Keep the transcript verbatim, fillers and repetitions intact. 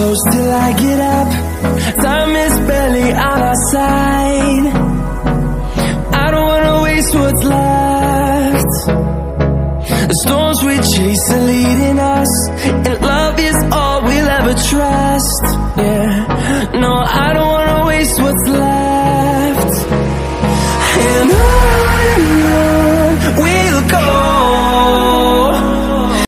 close till I get up. Time is barely on our side. I don't wanna waste what's left. The storms we chase are leading us, and love is all we'll ever trust. Yeah, no, I don't wanna waste what's left.